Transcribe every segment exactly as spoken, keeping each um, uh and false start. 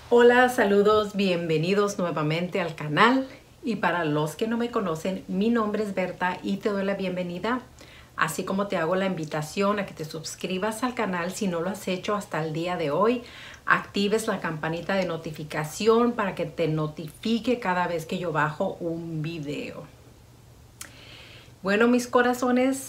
Hola, saludos, bienvenidos nuevamente al canal. Y para los que no me conocen, mi nombre es Berta y te doy la bienvenida, así como te hago la invitación a que te suscribas al canal si no lo has hecho hasta el día de hoy. Actives la campanita de notificación para que te notifique cada vez que yo bajo un video. Bueno, mis corazones,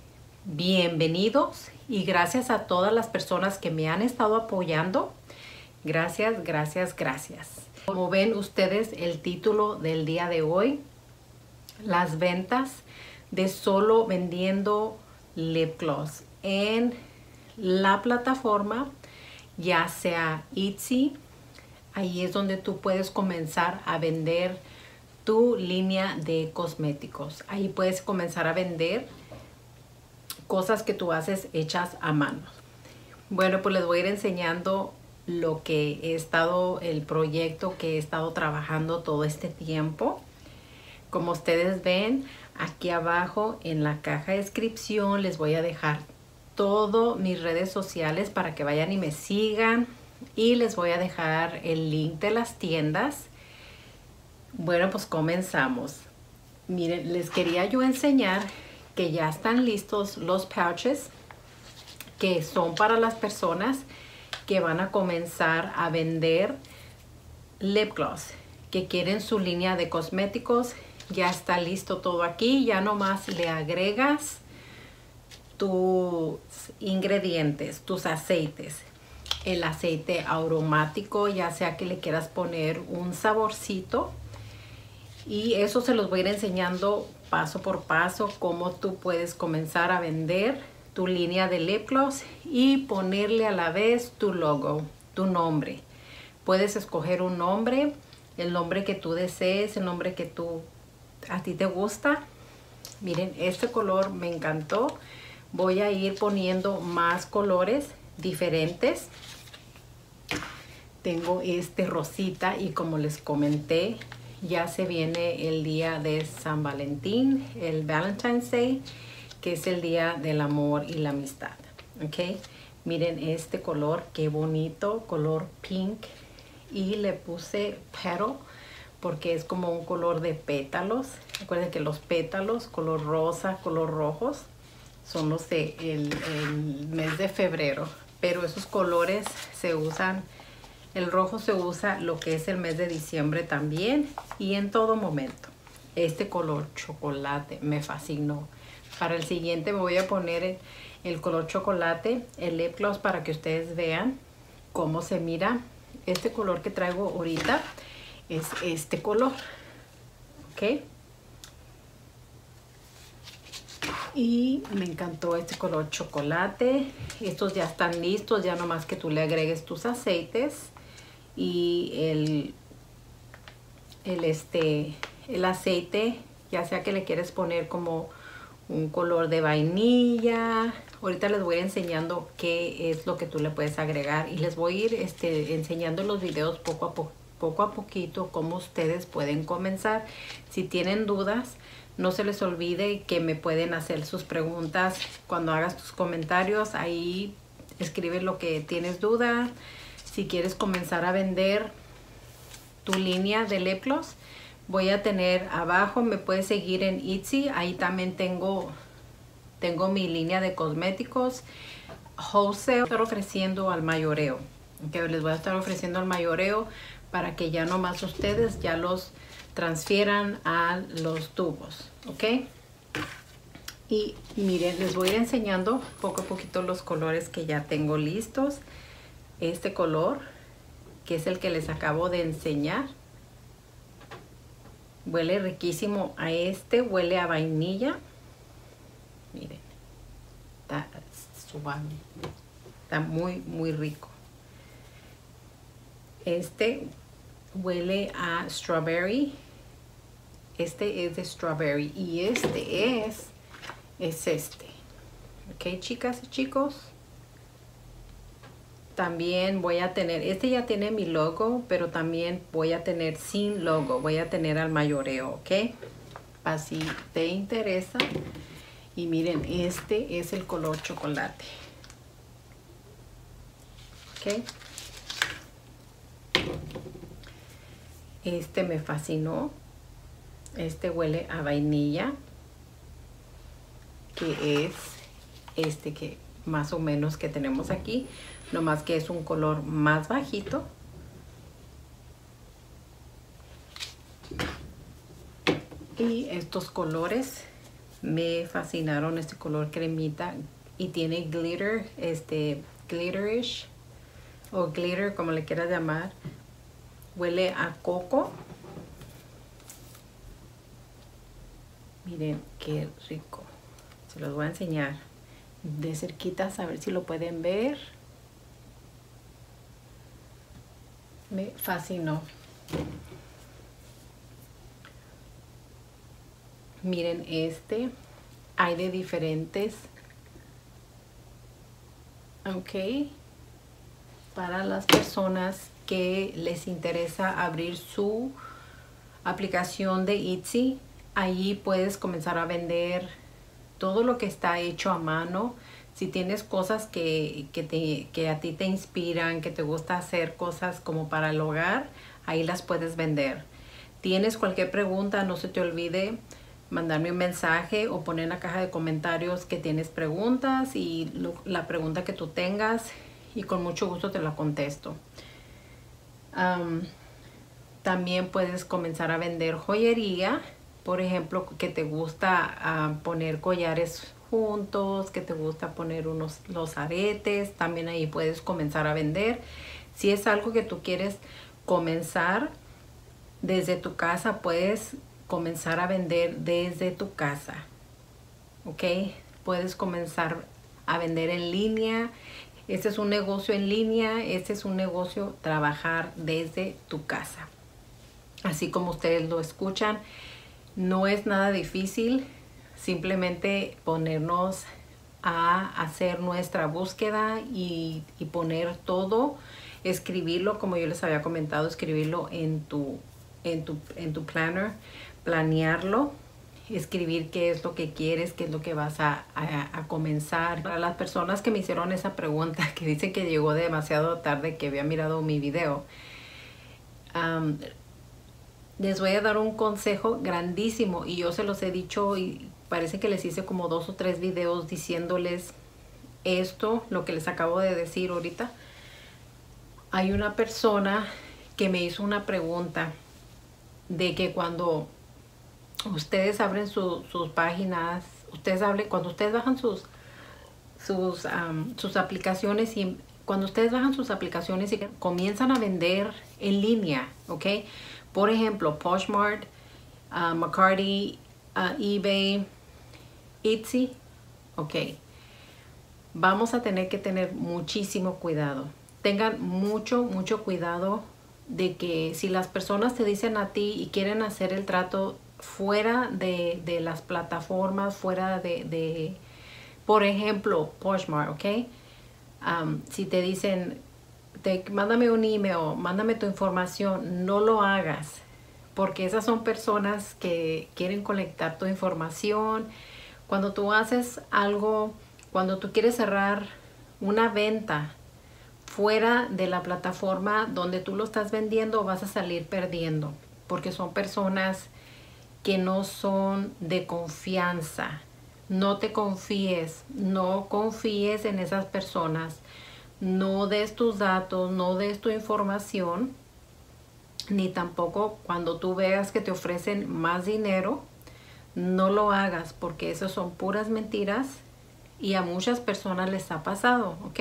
bienvenidos y gracias a todas las personas que me han estado apoyando. Gracias, gracias, gracias. Como ven ustedes, el título del día de hoy, las ventas de solo vendiendo lip gloss en la plataforma, ya sea Etsy. Ahí es donde tú puedes comenzar a vender tu línea de cosméticos. Ahí puedes comenzar a vender cosas que tú haces hechas a mano. Bueno, pues les voy a ir enseñando lo que he estado, el proyecto que he estado trabajando todo este tiempo. Como ustedes ven, aquí abajo en la caja de descripción les voy a dejar todas mis redes sociales para que vayan y me sigan. Y les voy a dejar el link de las tiendas. Bueno, pues comenzamos. Miren, les quería yo enseñar que ya están listos los pouches, que son para las personas que van a comenzar a vender lip gloss, que quieren su línea de cosméticos. Ya está listo todo aquí, ya nomás le agregas tus ingredientes, tus aceites, el aceite aromático, ya sea que le quieras poner un saborcito, y eso se los voy a ir enseñando paso por paso cómo tú puedes comenzar a vender tu línea de lip gloss y ponerle a la vez tu logo, tu nombre. Puedes escoger un nombre, el nombre que tú desees, el nombre que tú a ti te gusta. Miren, este color me encantó. Voy a ir poniendo más colores diferentes. Tengo este rosita y como les comenté, ya se viene el día de San Valentín, el Valentine's Day, que es el día del amor y la amistad. Ok, miren este color, qué bonito, color pink, y le puse petal porque es como un color de pétalos. Recuerden que los pétalos color rosa, color rojos, son los de el, el mes de febrero, pero esos colores se usan, el rojo se usa lo que es el mes de diciembre también y en todo momento. Este color chocolate me fascinó. Para el siguiente me voy a poner el, el color chocolate, el lip gloss, para que ustedes vean cómo se mira. Este color que traigo ahorita es este color, ¿ok? Y me encantó este color chocolate. Estos ya están listos, ya nomás que tú le agregues tus aceites y el, el, este, el aceite, ya sea que le quieres poner como un color de vainilla. Ahorita les voy a ir enseñando qué es lo que tú le puedes agregar y les voy a ir este, enseñando los videos poco a, po poco a poquito cómo ustedes pueden comenzar. Si tienen dudas, no se les olvide que me pueden hacer sus preguntas cuando hagas tus comentarios. Ahí escribe lo que tienes duda. Si quieres comenzar a vender tu línea de lip gloss, voy a tener abajo, me puedes seguir en Etsy, ahí también tengo, tengo mi línea de cosméticos wholesale, estoy ofreciendo al mayoreo, que les voy a estar ofreciendo al mayoreo para que ya nomás ustedes ya los transfieran a los tubos, ¿ok? Y miren, les voy a ir enseñando poco a poquito los colores que ya tengo listos. Este color, que es el que les acabo de enseñar, huele riquísimo. A este huele a vainilla. Miren, está suave, está muy muy rico. Este huele a strawberry. Este es de strawberry y este es es este. Ok, chicas y chicos. También voy a tener, este ya tiene mi logo, pero también voy a tener sin logo, voy a tener al mayoreo, ¿ok? Así te interesa. Y miren, este es el color chocolate, ¿ok? Este me fascinó. Este huele a vainilla, que es este que más o menos que tenemos aquí, nomás que es un color más bajito. Y estos colores me fascinaron, este color cremita y tiene glitter, este glitterish o glitter como le quieras llamar. Huele a coco. Miren qué rico. Se los voy a enseñar de cerquitas a ver si lo pueden ver. Me fascinó. Miren este. Hay de diferentes. Ok. Para las personas que les interesa abrir su aplicación de Etsy, allí puedes comenzar a vender todo lo que está hecho a mano. Si tienes cosas que, que, te, que a ti te inspiran, que te gusta hacer cosas como para el hogar, ahí las puedes vender. Tienes cualquier pregunta, no se te olvide mandarme un mensaje o poner en la caja de comentarios que tienes preguntas y lo, la pregunta que tú tengas, y con mucho gusto te la contesto. Um, también puedes comenzar a vender joyería. Por ejemplo, que te gusta uh, poner collares juntos, que te gusta poner unos los aretes, también ahí puedes comenzar a vender. Si es algo que tú quieres comenzar desde tu casa, puedes comenzar a vender desde tu casa. Ok, puedes comenzar a vender en línea. Este es un negocio en línea, este es un negocio trabajar desde tu casa. Así como ustedes lo escuchan, no es nada difícil, simplemente ponernos a hacer nuestra búsqueda y, y poner todo, escribirlo, como yo les había comentado, escribirlo en tu, en tu, en tu planner, planearlo, escribir qué es lo que quieres, qué es lo que vas a, a, a comenzar. Para las personas que me hicieron esa pregunta, que dicen que llegó demasiado tarde, que había mirado mi video, um, les voy a dar un consejo grandísimo, y yo se los he dicho y parece que les hice como dos o tres videos diciéndoles esto, lo que les acabo de decir ahorita. Hay una persona que me hizo una pregunta de que cuando ustedes abren su, sus páginas, ustedes hablen, cuando ustedes bajan sus, sus, um, sus aplicaciones y cuando ustedes bajan sus aplicaciones y comienzan a vender en línea, ¿ok? Por ejemplo, Poshmark, uh, Mercari, uh, eBay, Etsy, ok. Vamos a tener que tener muchísimo cuidado. Tengan mucho, mucho cuidado de que si las personas te dicen a ti y quieren hacer el trato fuera de, de las plataformas, fuera de, de por ejemplo, Poshmark, ok. Um, si te dicen, te, mándame un email, mándame tu información, no lo hagas, porque esas son personas que quieren colectar tu información. Cuando tú haces algo, cuando tú quieres cerrar una venta fuera de la plataforma donde tú lo estás vendiendo, vas a salir perdiendo, porque son personas que no son de confianza. No te confíes, no confíes en esas personas, no des tus datos, no des tu información, ni tampoco cuando tú veas que te ofrecen más dinero, no lo hagas, porque eso son puras mentiras y a muchas personas les ha pasado, ¿ok?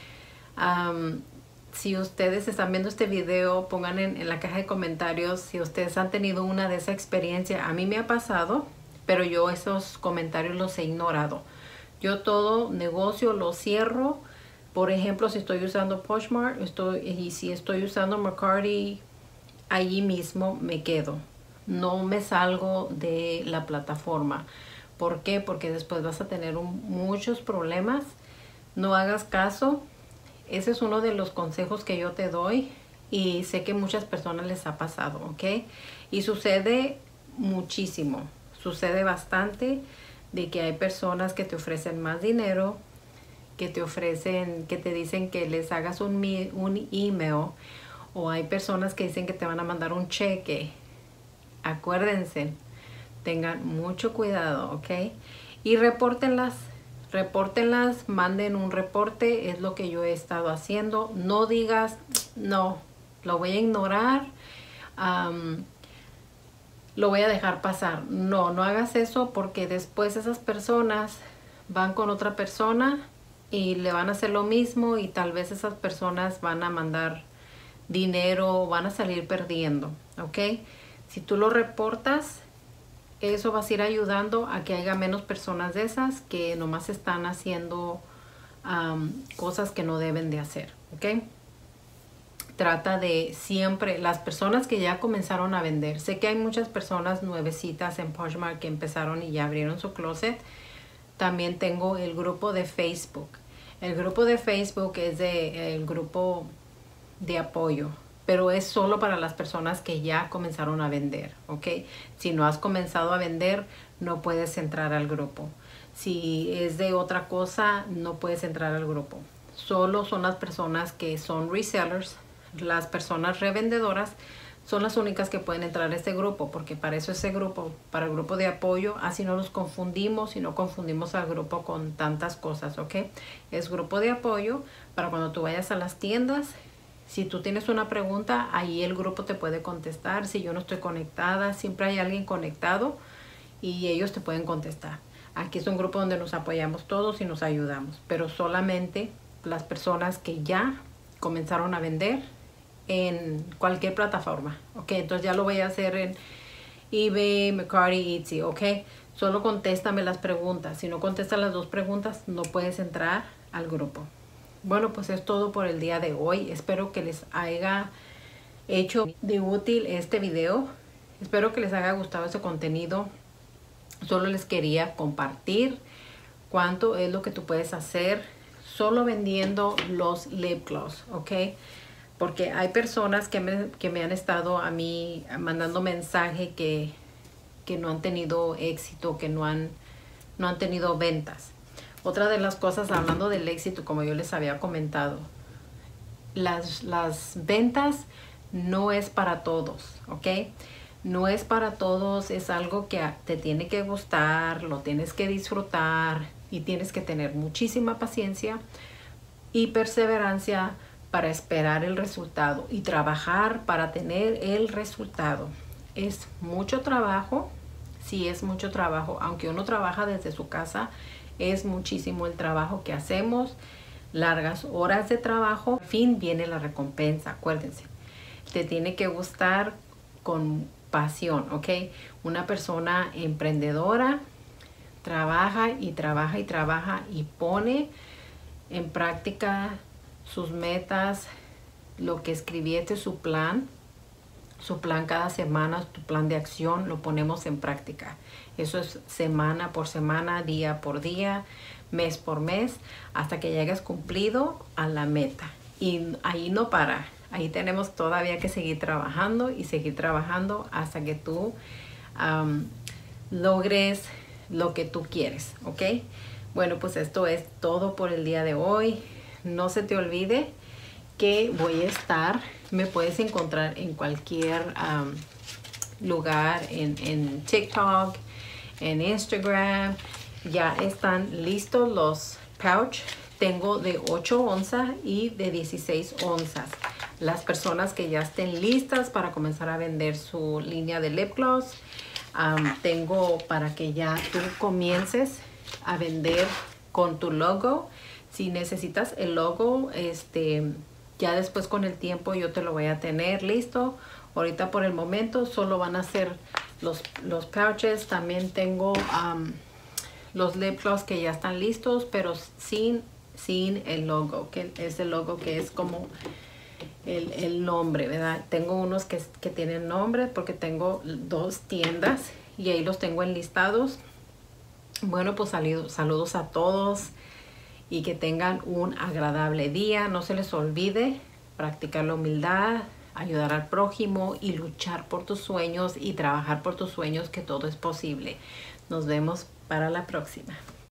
Um, si ustedes están viendo este video, pongan en, en la caja de comentarios si ustedes han tenido una de esa experiencia. A mí me ha pasado, pero yo esos comentarios los he ignorado. Yo todo negocio lo cierro. Por ejemplo, si estoy usando Poshmark estoy, y si estoy usando Mercari, allí mismo me quedo. No me salgo de la plataforma. ¿Por qué? Porque después vas a tener un, muchos problemas. No hagas caso. Ese es uno de los consejos que yo te doy y sé que muchas personas les ha pasado, ¿ok? Y sucede muchísimo. Sucede bastante de que hay personas que te ofrecen más dinero, que te ofrecen, que te dicen que les hagas un, un email o hay personas que dicen que te van a mandar un cheque. Acuérdense, tengan mucho cuidado, ¿ok? Y repórtenlas, repórtenlas, manden un reporte, es lo que yo he estado haciendo. No digas, no, lo voy a ignorar, um, lo voy a dejar pasar. No, no hagas eso, porque después esas personas van con otra persona y le van a hacer lo mismo, y tal vez esas personas van a mandar dinero, van a salir perdiendo, ¿ok? Si tú lo reportas, eso va a ir ayudando a que haya menos personas de esas que nomás están haciendo um, cosas que no deben de hacer, ¿ok? Trata de siempre, las personas que ya comenzaron a vender, sé que hay muchas personas nuevecitas en Poshmark que empezaron y ya abrieron su closet. También tengo el grupo de Facebook. El grupo de Facebook es de, el grupo de apoyo, pero es solo para las personas que ya comenzaron a vender, ¿ok? Si no has comenzado a vender, no puedes entrar al grupo. Si es de otra cosa, no puedes entrar al grupo. Solo son las personas que son resellers, las personas revendedoras, son las únicas que pueden entrar a este grupo, porque para eso ese grupo, para el grupo de apoyo, así no los confundimos y no confundimos al grupo con tantas cosas, ¿ok? Es grupo de apoyo para cuando tú vayas a las tiendas. Si tú tienes una pregunta, ahí el grupo te puede contestar. Si yo no estoy conectada, siempre hay alguien conectado y ellos te pueden contestar. Aquí es un grupo donde nos apoyamos todos y nos ayudamos, pero solamente las personas que ya comenzaron a vender en cualquier plataforma, ok. Entonces ya lo voy a hacer en eBay, Mercari, Etsy, ok. Solo contéstame las preguntas. Si no contestas las dos preguntas, no puedes entrar al grupo. Bueno, pues es todo por el día de hoy. Espero que les haya hecho de útil este video. Espero que les haya gustado este contenido. Solo les quería compartir cuánto es lo que tú puedes hacer solo vendiendo los lip gloss, ¿ok? Porque hay personas que me, que me han estado a mí mandando mensaje que, que no han tenido éxito, que no han, no han tenido ventas. Otra de las cosas, hablando del éxito, como yo les había comentado, las, las ventas no es para todos, ¿ok? No es para todos, es algo que te tiene que gustar, lo tienes que disfrutar y tienes que tener muchísima paciencia y perseverancia para esperar el resultado y trabajar para tener el resultado. Es mucho trabajo, sí es mucho trabajo, aunque uno trabaja desde su casa, es muchísimo el trabajo que hacemos, largas horas de trabajo. Al fin viene la recompensa, acuérdense. Te tiene que gustar con pasión, ¿ok? Una persona emprendedora trabaja y trabaja y trabaja y pone en práctica sus metas, lo que escribiste, su plan, su plan cada semana, tu plan de acción, lo ponemos en práctica. Eso es semana por semana, día por día, mes por mes, hasta que llegues cumplido a la meta. Y ahí no para. Ahí tenemos todavía que seguir trabajando y seguir trabajando hasta que tú um, logres lo que tú quieres, ¿ok? Bueno, pues esto es todo por el día de hoy. No se te olvide que voy a estar, me puedes encontrar en cualquier um, lugar, en, en TikTok, en Instagram. Ya están listos los pouch. Tengo de ocho onzas y de dieciséis onzas. Las personas que ya estén listas para comenzar a vender su línea de lip gloss, um, tengo para que ya tú comiences a vender con tu logo. Si necesitas el logo, este, ya después con el tiempo yo te lo voy a tener listo. Ahorita por el momento solo van a ser los, los pouches. También tengo um, los lip gloss que ya están listos, pero sin, sin el logo, que es el logo que es como el, el nombre, ¿verdad? Tengo unos que, que tienen nombre porque tengo dos tiendas y ahí los tengo enlistados. Bueno, pues saludos, saludos a todos y que tengan un agradable día. No se les olvide practicar la humildad, ayudar al prójimo y luchar por tus sueños y trabajar por tus sueños, que todo es posible. Nos vemos para la próxima.